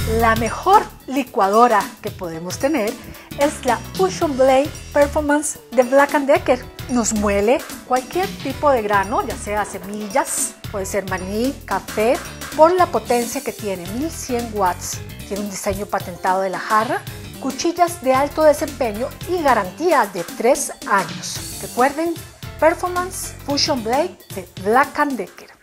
La mejor licuadora que podemos tener es la Fusion Blade Performance de Black & Decker. Nos muele cualquier tipo de grano, ya sea semillas, puede ser maní, café, por la potencia que tiene, 1100 watts. Tiene un diseño patentado de la jarra, cuchillas de alto desempeño y garantía de 3 años. Recuerden, Performance Fusion Blade de Black & Decker.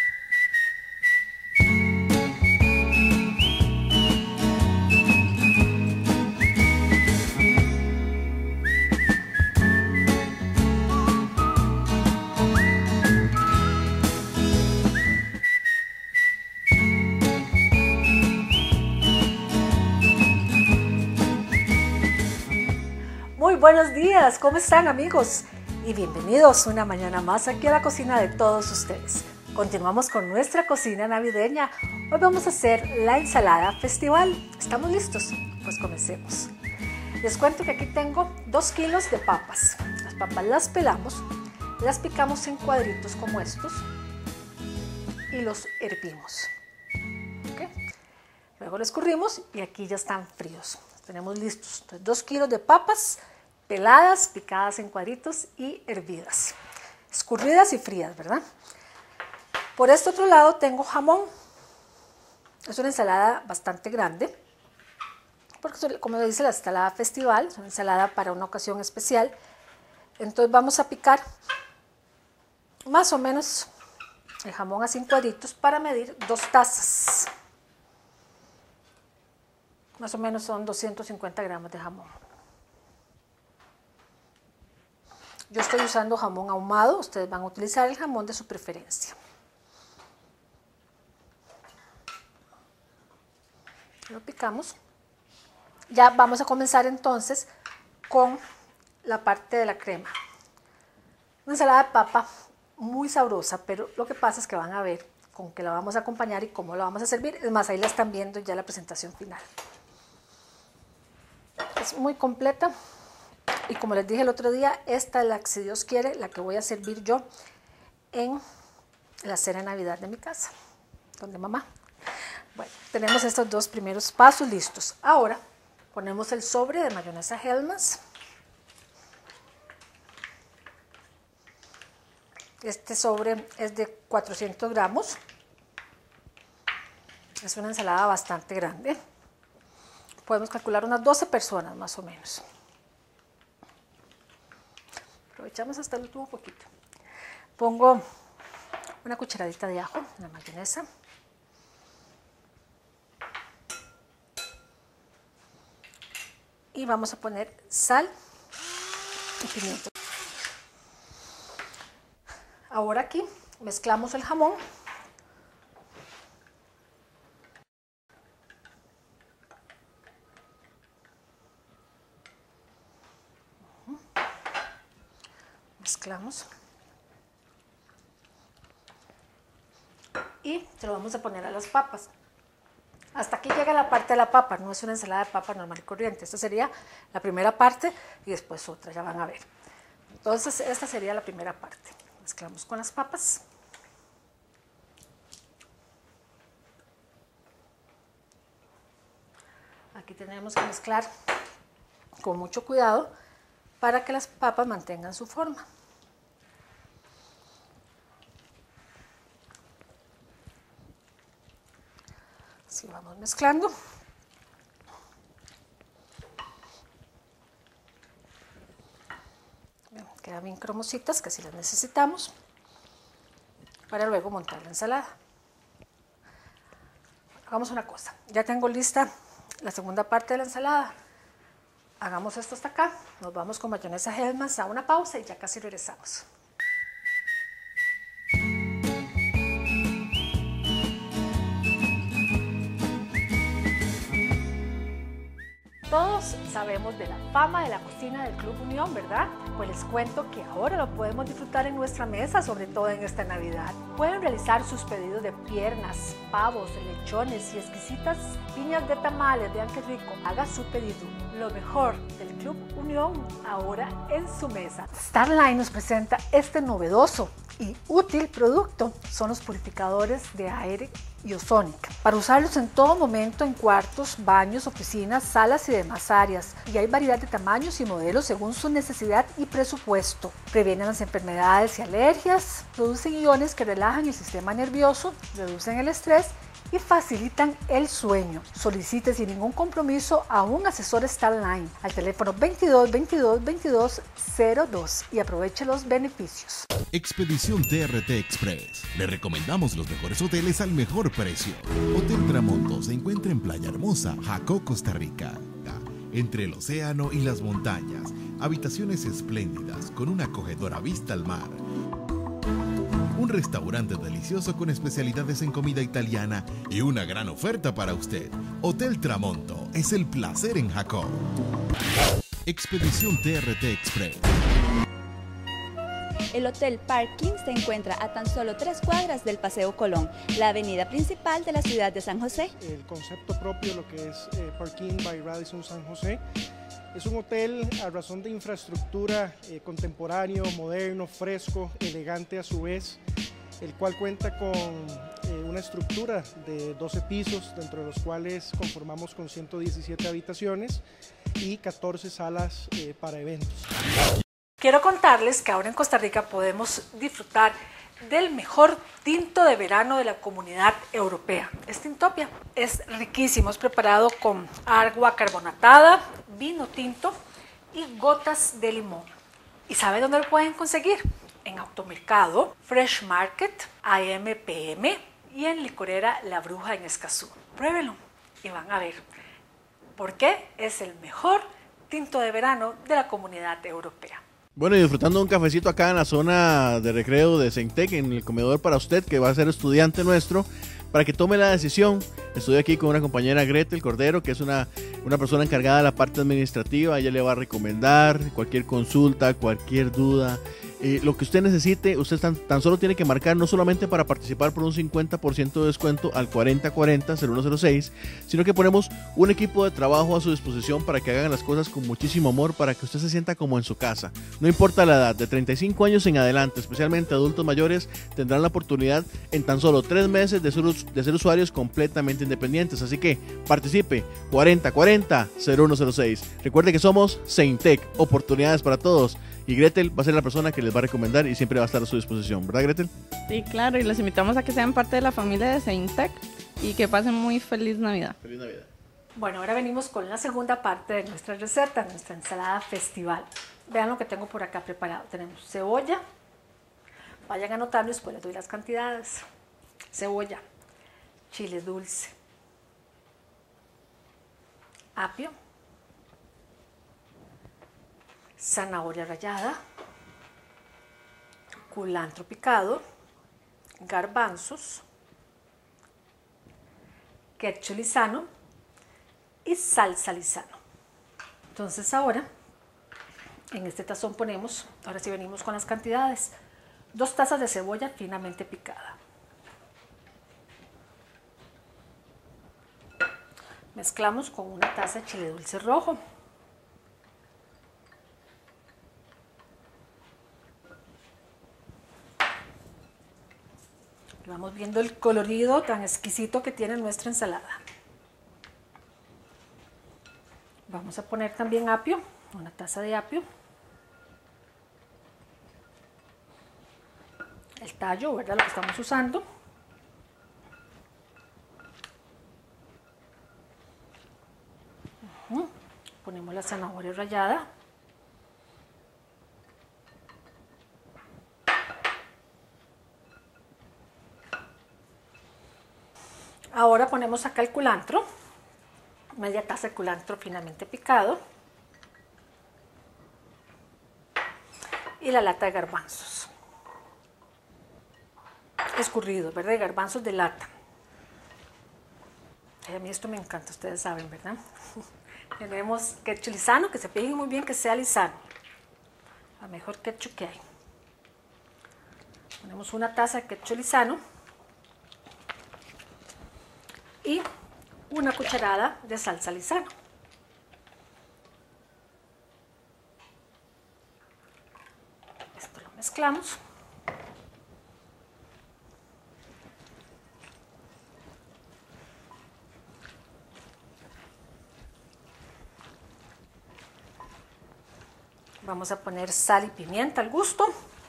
Muy buenos días, ¿cómo están amigos? Y bienvenidos una mañana más aquí a la cocina de todos ustedes. Continuamos con nuestra cocina navideña. Hoy vamos a hacer la ensalada festival. ¿Estamos listos? Pues comencemos. Les cuento que aquí tengo 2 kilos de papas. Las papas las pelamos, las picamos en cuadritos como estos y los hervimos. ¿Okay? Luego los escurrimos y aquí ya están fríos. Los tenemos listos. Entonces, 2 kilos de papas peladas, picadas en cuadritos y hervidas, escurridas y frías, ¿verdad? Por este otro lado tengo jamón. Es una ensalada bastante grande, porque como dice la ensalada festival, es una ensalada para una ocasión especial. Entonces vamos a picar más o menos el jamón así en cuadritos para medir 2 tazas. Más o menos son 250 gramos de jamón. Yo estoy usando jamón ahumado, ustedes van a utilizar el jamón de su preferencia. Lo picamos. Ya vamos a comenzar entonces con la parte de la crema. Una ensalada de papa muy sabrosa, pero lo que pasa es que van a ver con qué la vamos a acompañar y cómo la vamos a servir. Es más, ahí la están viendo ya la presentación final. Es muy completa. Y como les dije el otro día, esta es la que, si Dios quiere, la que voy a servir yo en la cena de Navidad de mi casa, donde mamá. Bueno, tenemos estos 2 primeros pasos listos. Ahora ponemos el sobre de mayonesa Hellmann's. Este sobre es de 400 gramos. Es una ensalada bastante grande. Podemos calcular unas 12 personas más o menos. Aprovechamos hasta el último poquito. Pongo una cucharadita de ajo en la mayonesa. Y vamos a poner sal y pimienta. Ahora aquí mezclamos el jamón. Mezclamos y se lo vamos a poner a las papas. Hasta aquí llega la parte de la papa, no es una ensalada de papa normal y corriente. Esta sería la primera parte y después otra, ya van a ver. Entonces esta sería la primera parte. Mezclamos con las papas. Aquí tenemos que mezclar con mucho cuidado para que las papas mantengan su forma. Así vamos mezclando. Bien, quedan bien cremositas, que si las necesitamos, para luego montar la ensalada. Hagamos una cosa, ya tengo lista la segunda parte de la ensalada. Hagamos esto hasta acá, nos vamos con mayonesa Hellmann's a una pausa y ya casi regresamos. Todos sabemos de la fama de la cocina del Club Unión, ¿verdad? Pues les cuento que ahora lo podemos disfrutar en nuestra mesa, sobre todo en esta Navidad. Pueden realizar sus pedidos de piernas, pavos, lechones y exquisitas piñas de tamales, vean qué rico. Haga su pedido. Lo mejor del Club Unión ahora en su mesa. Starline nos presenta este novedoso y útil producto. Son los purificadores de aire y ozónica, para usarlos en todo momento en cuartos, baños, oficinas, salas y demás áreas. Y hay variedad de tamaños y modelos según su necesidad y presupuesto. Previenen las enfermedades y alergias, producen iones que relajan el sistema nervioso, reducen el estrés y facilitan el sueño. Solicite sin ningún compromiso a un asesor Starline al teléfono 22 22 22 02 y aproveche los beneficios. Expedición TRT Express. Le recomendamos los mejores hoteles al mejor precio. Hotel Tramonto se encuentra en Playa Hermosa, Jacó, Costa Rica. Entre el océano y las montañas, habitaciones espléndidas con una acogedora vista al mar. Un restaurante delicioso con especialidades en comida italiana y una gran oferta para usted. Hotel Tramonto es el placer en Jacó. Expedición TRT Express. El Hotel Parking se encuentra a tan solo 3 cuadras del Paseo Colón, la avenida principal de la ciudad de San José. El concepto propio, lo que es Parking by Radisson San José, es un hotel a razón de infraestructura contemporáneo, moderno, fresco, elegante a su vez, el cual cuenta con una estructura de 12 pisos, dentro de los cuales conformamos con 117 habitaciones y 14 salas para eventos. Quiero contarles que ahora en Costa Rica podemos disfrutar del mejor tinto de verano de la Comunidad Europea. Es Tintopia, es riquísimo, es preparado con agua carbonatada, vino tinto y gotas de limón. ¿Y sabe dónde lo pueden conseguir? En Automercado, Fresh Market, AMPM y en Licorera La Bruja en Escazú. Pruébenlo y van a ver por qué es el mejor tinto de verano de la Comunidad Europea. Bueno, y disfrutando un cafecito acá en la zona de recreo de Ceintec, en el comedor para usted que va a ser estudiante nuestro, para que tome la decisión. Estoy aquí con una compañera, Gretel Cordero, que es una persona encargada de la parte administrativa. Ella le va a recomendar cualquier consulta, cualquier duda. Lo que usted necesite, usted tan solo tiene que marcar, no solamente para participar por un 50% de descuento al 4040-0106, sino que ponemos un equipo de trabajo a su disposición para que hagan las cosas con muchísimo amor, para que usted se sienta como en su casa. No importa la edad, de 35 años en adelante, especialmente adultos mayores, tendrán la oportunidad en tan solo 3 meses de ser usuarios completamente independientes. Así que participe, 4040-0106. Recuerde que somos Ceintec, oportunidades para todos. Y Gretel va a ser la persona que les va a recomendar y siempre va a estar a su disposición, ¿verdad, Gretel? Sí, claro, y los invitamos a que sean parte de la familia de Ceintec y que pasen muy feliz Navidad. Feliz Navidad. Bueno, ahora venimos con la segunda parte de nuestra receta, nuestra ensalada festival. Vean lo que tengo por acá preparado. Tenemos cebolla, vayan anotando y después les doy las cantidades. Cebolla, chile dulce, apio, zanahoria rallada, culantro picado, garbanzos, ketchup lisano y salsa lisano. Entonces ahora en este tazón ponemos, ahora sí venimos con las cantidades, 2 tazas de cebolla finamente picada, mezclamos con 1 taza de chile dulce rojo, vamos viendo el colorido tan exquisito que tiene nuestra ensalada. Vamos a poner también apio, 1 taza de apio. El tallo, ¿verdad? Lo que estamos usando. Ponemos la zanahoria rallada. Ahora ponemos acá el culantro, media taza de culantro finamente picado y la lata de garbanzos escurridos, ¿verdad? De garbanzos de lata. A mí esto me encanta, ustedes saben, ¿verdad? Tenemos ketchup lisano, que se fijen muy bien que sea lisano, la mejor ketchup que hay. Ponemos 1 taza de ketchup lisano y 1 cucharada de salsa lisano. Esto lo mezclamos. Vamos a poner sal y pimienta al gusto.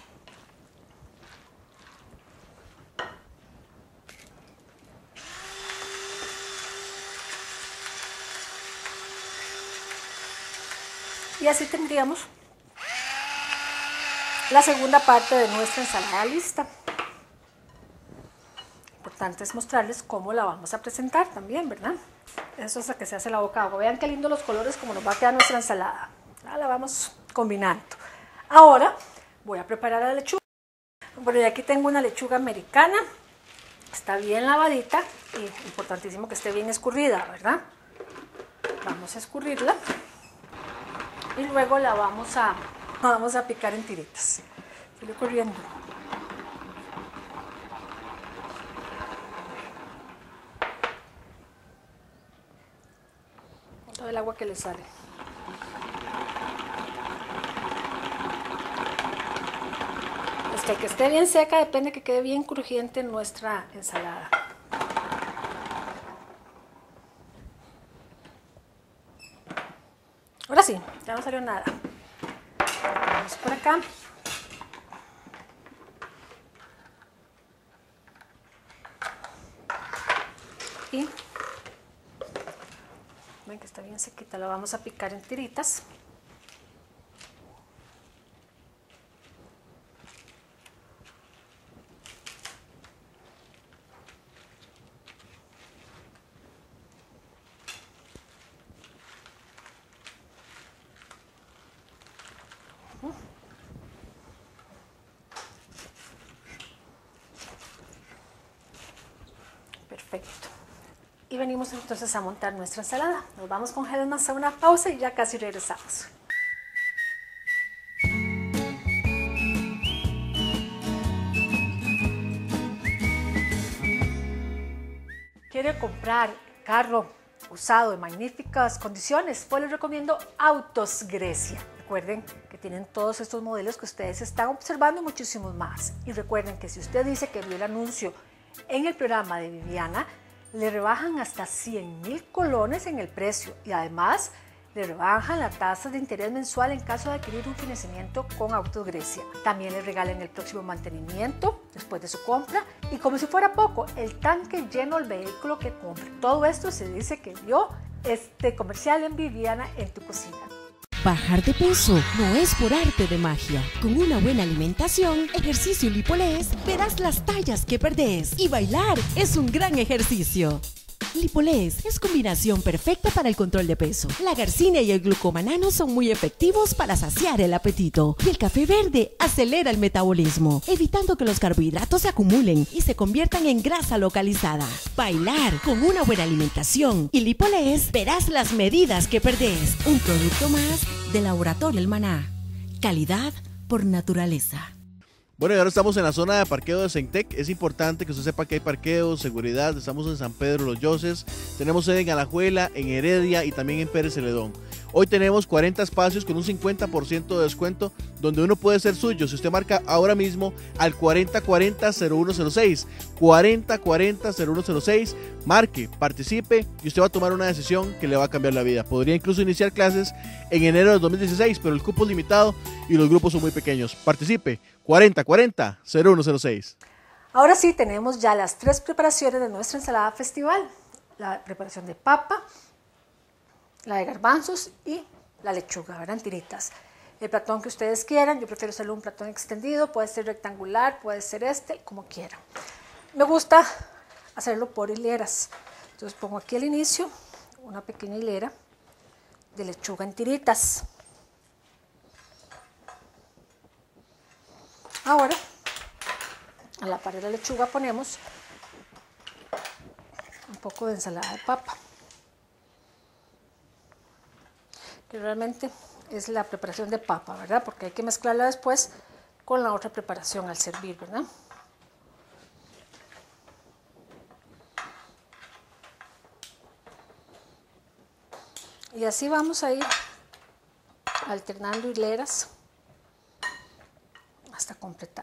Y así tendríamos la segunda parte de nuestra ensalada lista. Importante es mostrarles cómo la vamos a presentar también, ¿verdad? Eso es a que se hace la boca agua. Vean qué lindo los colores, como nos va a quedar nuestra ensalada. Ya la vamos combinando. Ahora voy a preparar la lechuga. Bueno, ya aquí tengo una lechuga americana. Está bien lavadita y importantísimo que esté bien escurrida, ¿verdad? Vamos a escurrirla y luego la vamos a picar en tiritas. Sigue corriendo. Todo el agua que le sale. Es que esté bien seca depende que quede bien crujiente nuestra ensalada. Ahora sí, ya no salió nada. Vamos por acá. Y ven que está bien sequita, la vamos a picar en tiritas. Perfecto. Y venimos entonces a montar nuestra ensalada. Nos vamos con Helmas a una pausa y ya casi regresamos. ¿Quiere comprar carro usado en magníficas condiciones? Pues les recomiendo Autos Grecia. Recuerden que tienen todos estos modelos que ustedes están observando y muchísimos más. Y recuerden que si usted dice que vio el anuncio en el programa de Viviana, le rebajan hasta 100,000 colones en el precio y además le rebajan la tasa de interés mensual en caso de adquirir un financiamiento con Autos Grecia. También le regalan el próximo mantenimiento después de su compra y, como si fuera poco, el tanque lleno del vehículo que compre. Todo esto se dice que vio este comercial en Viviana en tu cocina. Bajar de peso no es por arte de magia. Con una buena alimentación, ejercicio y Lipolés, verás las tallas que perdés. Y bailar es un gran ejercicio. Lipolés es combinación perfecta para el control de peso. La garcina y el glucomanano son muy efectivos para saciar el apetito. Y el café verde acelera el metabolismo, evitando que los carbohidratos se acumulen y se conviertan en grasa localizada. Bailar con una buena alimentación y Lipolés, verás las medidas que perdés. Un producto más de Laboratorio El Maná. Calidad por naturaleza. Bueno, y ahora estamos en la zona de parqueo de Centec. Es importante que usted sepa que hay parqueo, seguridad. Estamos en San Pedro Los Yoses. Tenemos sede en Alajuela, en Heredia y también en Pérez Celedón. Hoy tenemos 40 espacios con un 50% de descuento donde uno puede ser suyo. Si usted marca ahora mismo al 4040-0106, 4040-0106, marque, participe y usted va a tomar una decisión que le va a cambiar la vida. Podría incluso iniciar clases en enero de 2016, pero el cupo es limitado y los grupos son muy pequeños. Participe, 4040-0106. Ahora sí, tenemos ya las 3 preparaciones de nuestra ensalada festival. La preparación de papa, la de garbanzos y la lechuga, ¿verdad? En tiritas. El platón que ustedes quieran, yo prefiero hacerlo un platón extendido, puede ser rectangular, puede ser como quieran. Me gusta hacerlo por hileras. Entonces pongo aquí al inicio una pequeña hilera de lechuga en tiritas. Ahora, a la par de la lechuga ponemos un poco de ensalada de papa, que realmente es la preparación de papa, ¿verdad? Porque hay que mezclarla después con la otra preparación al servir, ¿verdad? Y así vamos a ir alternando hileras hasta completar.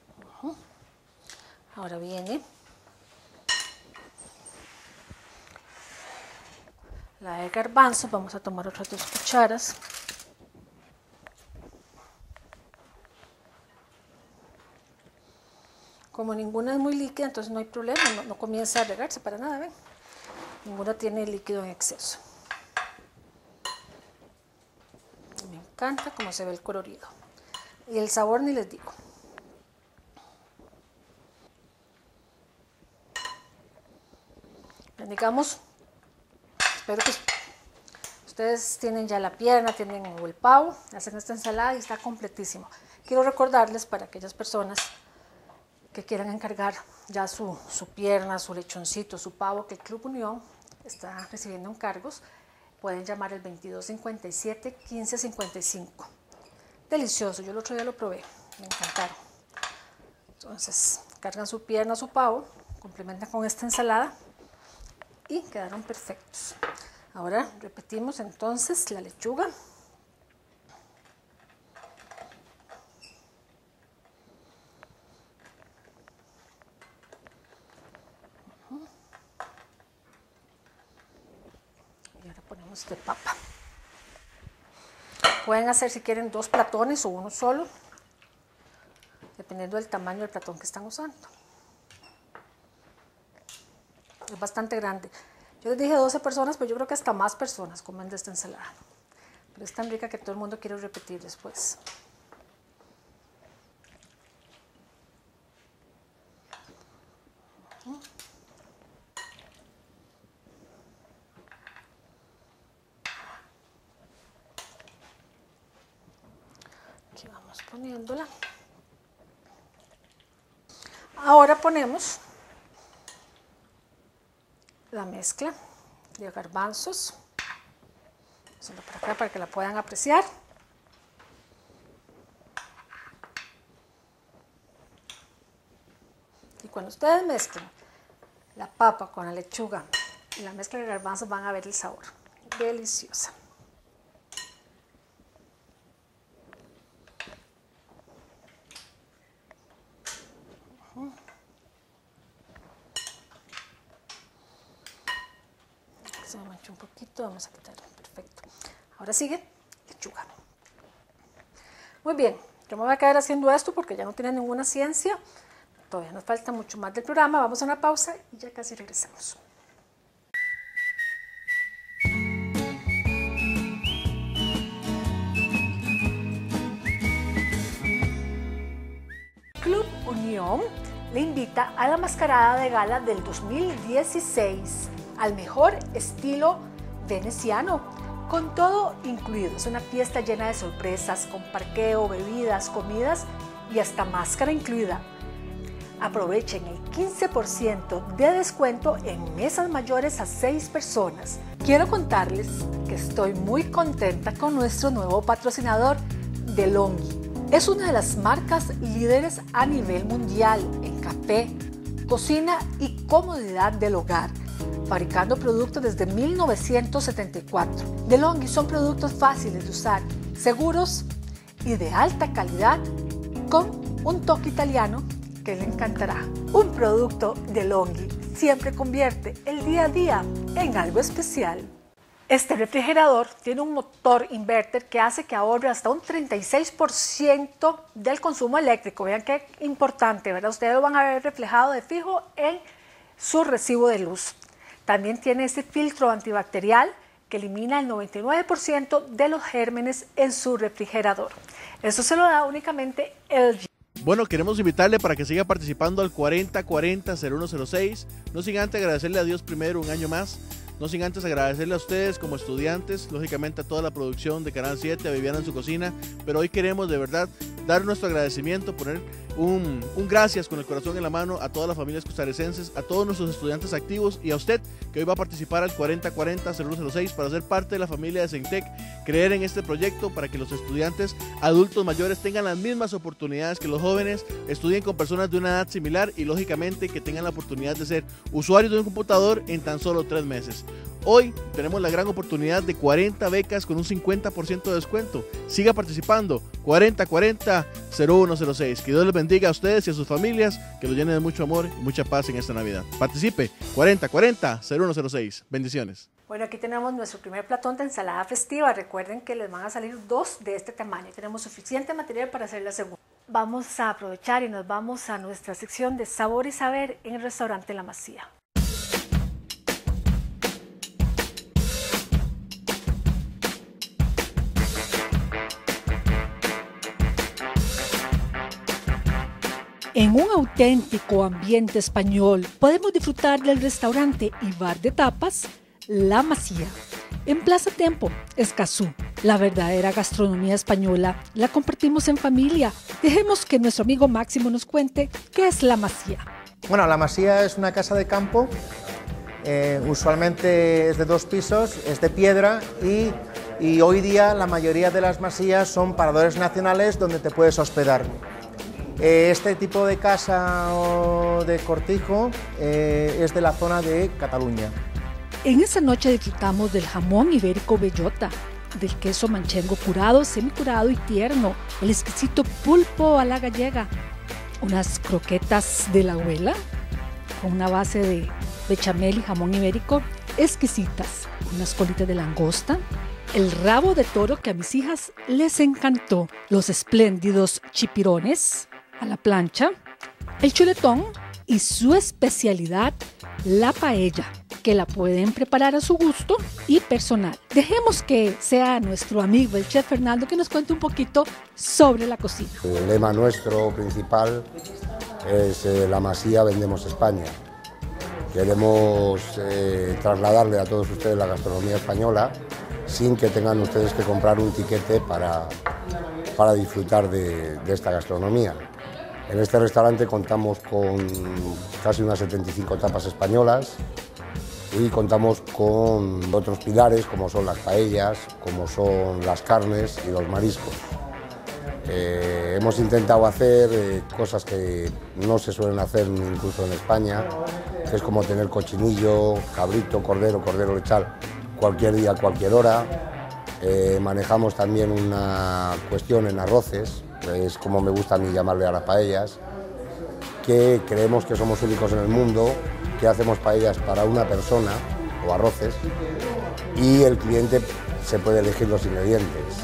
Ahora viene la de garbanzos, vamos a tomar otras 2 cucharas. Como ninguna es muy líquida, entonces no hay problema, no comienza a regarse para nada, ¿ven? Ninguna tiene líquido en exceso. Me encanta cómo se ve el colorido. Y el sabor ni les digo. Digamos, espero que ustedes tienen ya la pierna, tienen el pavo, hacen esta ensalada y está completísimo. Quiero recordarles para aquellas personas que quieran encargar ya su pierna, su lechoncito, su pavo, que el Club Unión está recibiendo encargos, pueden llamar al 2257-1555. Delicioso, yo el otro día lo probé, me encantaron. Entonces, cargan su pierna, su pavo, complementan con esta ensalada y quedaron perfectos. Ahora repetimos entonces la lechuga. Y ahora ponemos de papa. Pueden hacer si quieren 2 platones o uno solo, dependiendo del tamaño del platón que están usando. Es bastante grande. Yo les dije 12 personas, pero yo creo que hasta más personas comen de esta ensalada. Pero es tan rica que todo el mundo quiere repetir después. Aquí vamos poniéndola. Ahora ponemos la mezcla de garbanzos, solo para acá para que la puedan apreciar. Y cuando ustedes mezclen la papa con la lechuga y la mezcla de garbanzos van a ver el sabor, deliciosa. Se me manchó un poquito, vamos a quitarlo, perfecto. Ahora sigue lechuga. Muy bien, yo me voy a quedar haciendo esto porque ya no tiene ninguna ciencia. Todavía nos falta mucho más del programa. Vamos a una pausa y ya casi regresamos. Club Unión le invita a la mascarada de gala del 2016 al mejor estilo veneciano, con todo incluido. Es una fiesta llena de sorpresas, con parqueo, bebidas, comidas y hasta máscara incluida. Aprovechen el 15% de descuento en mesas mayores a 6 personas. Quiero contarles que estoy muy contenta con nuestro nuevo patrocinador, DeLonghi. Es una de las marcas líderes a nivel mundial en café, cocina y comodidad del hogar, fabricando productos desde 1974. DeLonghi son productos fáciles de usar, seguros y de alta calidad, con un toque italiano que le encantará. Un producto DeLonghi siempre convierte el día a día en algo especial. Este refrigerador tiene un motor inverter que hace que ahorre hasta un 36% del consumo eléctrico. Vean qué importante, ¿verdad? Ustedes lo van a ver reflejado de fijo en su recibo de luz. También tiene este filtro antibacterial que elimina el 99% de los gérmenes en su refrigerador. Eso se lo da únicamente LG. Bueno, queremos invitarle para que siga participando al 4040-0106. No sin antes agradecerle a Dios primero un año más. No sin antes agradecerle a ustedes como estudiantes, lógicamente a toda la producción de Canal 7, a Viviana en su cocina, pero hoy queremos de verdad dar nuestro agradecimiento, poner un gracias con el corazón en la mano a todas las familias costarricenses, a todos nuestros estudiantes activos y a usted que hoy va a participar al 4040-0106 para ser parte de la familia de Centec, creer en este proyecto para que los estudiantes adultos mayores tengan las mismas oportunidades que los jóvenes, estudien con personas de una edad similar y lógicamente que tengan la oportunidad de ser usuarios de un computador en tan solo 3 meses. Hoy tenemos la gran oportunidad de 40 becas con un 50% de descuento. Siga participando, 4040-0106. Que Dios les bendiga a ustedes y a sus familias, que los llene de mucho amor y mucha paz en esta Navidad. Participe, 4040-0106. Bendiciones. Bueno, aquí tenemos nuestro primer platón de ensalada festiva. Recuerden que les van a salir 2 de este tamaño. Tenemos suficiente material para hacer la segunda. Vamos a aprovechar y nos vamos a nuestra sección de sabor y saber en el restaurante La Masía. En un auténtico ambiente español podemos disfrutar del restaurante y bar de tapas La Masía. En Plaza Tempo, Escazú, la verdadera gastronomía española la compartimos en familia. Dejemos que nuestro amigo Máximo nos cuente qué es La Masía. Bueno, La Masía es una casa de campo, usualmente es de 2 pisos, es de piedra y hoy día la mayoría de las masías son paradores nacionales donde te puedes hospedar. Este tipo de casa o de cortijo es de la zona de Cataluña. En esa noche disfrutamos del jamón ibérico bellota, del queso manchengo curado, semicurado y tierno, el exquisito pulpo a la gallega, unas croquetas de la abuela con una base de bechamel y jamón ibérico exquisitas, unas colitas de langosta, el rabo de toro que a mis hijas les encantó, los espléndidos chipirones a la plancha, el chuletón y su especialidad, la paella, que la pueden preparar a su gusto y personal. Dejemos que sea nuestro amigo, el chef Fernando, que nos cuente un poquito sobre la cocina. El lema nuestro principal es La Masía, vendemos España. Queremos trasladarle a todos ustedes la gastronomía española sin que tengan ustedes que comprar un tiquete para disfrutar de esta gastronomía. En este restaurante contamos con casi unas 75 tapas españolas y contamos con otros pilares como son las paellas, como son las carnes y los mariscos. Hemos intentado hacer cosas que no se suelen hacer incluso en España, que es como tener cochinillo, cabrito, cordero lechal, cualquier día, cualquier hora. Manejamos también una cuestión en arroces, es como me gusta a mí llamarle a las paellas, que creemos que somos únicos en el mundo, que hacemos paellas para una persona o arroces y el cliente se puede elegir los ingredientes.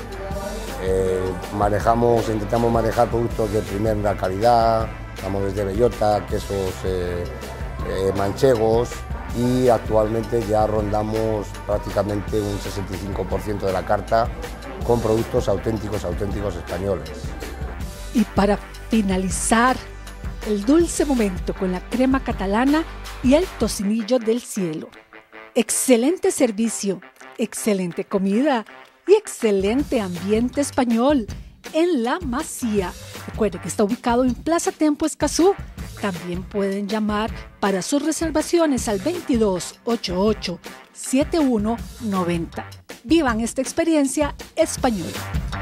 Intentamos manejar productos de primera calidad, vamos desde bellota, quesos manchegos y actualmente ya rondamos prácticamente un 65% de la carta con productos auténticos españoles. Y para finalizar el dulce momento con la crema catalana y el tocinillo del cielo. Excelente servicio, excelente comida y excelente ambiente español en La Masía. Recuerde que está ubicado en Plaza Tempo, Escazú. También pueden llamar para sus reservaciones al 2288-7190. Vivan esta experiencia española.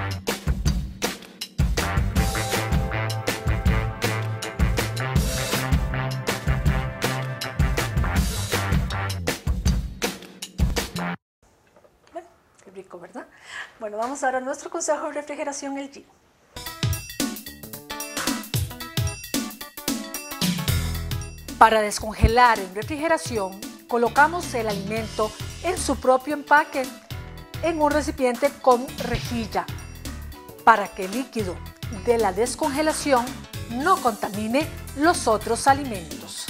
Bueno, qué rico, ¿verdad? Bueno, vamos ahora a nuestro consejo de refrigeración, el G. Para descongelar en refrigeración, colocamos el alimento en su propio empaque en un recipiente con rejilla para que el líquido de la descongelación no contamine los otros alimentos.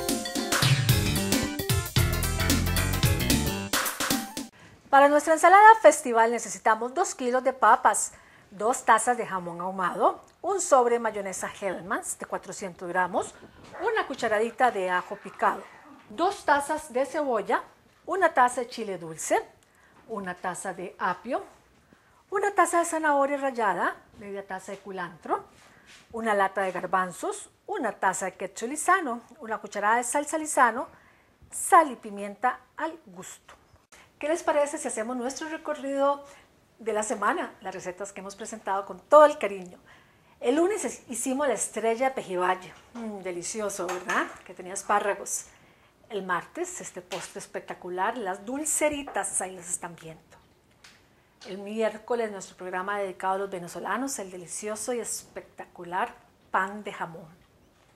Para nuestra ensalada festival necesitamos 2 kilos de papas, 2 tazas de jamón ahumado, un sobre de mayonesa Hellmann's de 400 gramos, una cucharadita de ajo picado, 2 tazas de cebolla, 1 taza de chile dulce, 1 taza de apio, 1 taza de zanahoria rallada, media taza de culantro, 1 lata de garbanzos, 1 taza de ketchup Lizano, 1 cucharada de salsa Lizano, sal y pimienta al gusto. ¿Qué les parece si hacemos nuestro recorrido de la semana? Las recetas que hemos presentado con todo el cariño. El lunes hicimos la estrella de Pejibaye, delicioso, ¿verdad? Que tenía espárragos. El martes, este postre espectacular, las dulceritas, ahí las están viendo. El miércoles, nuestro programa dedicado a los venezolanos, el delicioso y espectacular pan de jamón.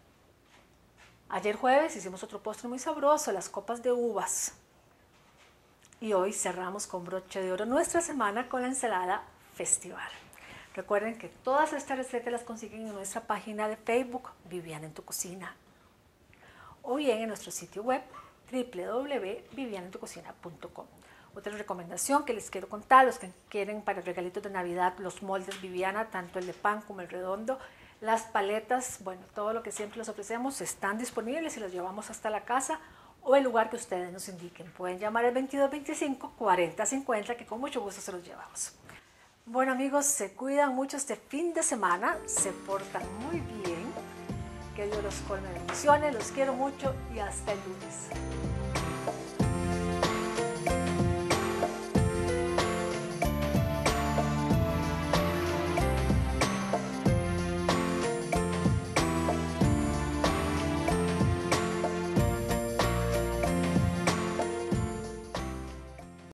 Ayer jueves hicimos otro postre muy sabroso, las copas de uvas. Y hoy cerramos con broche de oro nuestra semana con la ensalada festival. Recuerden que todas estas recetas las consiguen en nuestra página de Facebook, Viviana en tu Cocina, o bien en nuestro sitio web www.vivianentucocina.com. Otra recomendación que les quiero contar, los que quieren para regalitos de Navidad, los moldes Viviana, tanto el de pan como el redondo, las paletas, bueno, todo lo que siempre les ofrecemos están disponibles y los llevamos hasta la casa o el lugar que ustedes nos indiquen. Pueden llamar al 2225-4050 que con mucho gusto se los llevamos. Bueno amigos, se cuidan mucho este fin de semana, se portan muy bien, que Dios los colme de bendiciones, los quiero mucho y hasta el lunes.